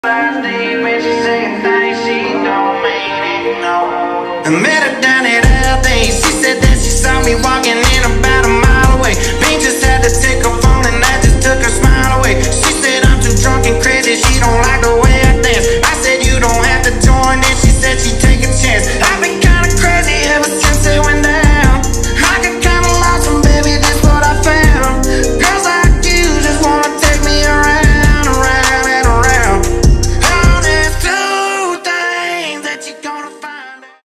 I met her down at LA. She said that she saw me walking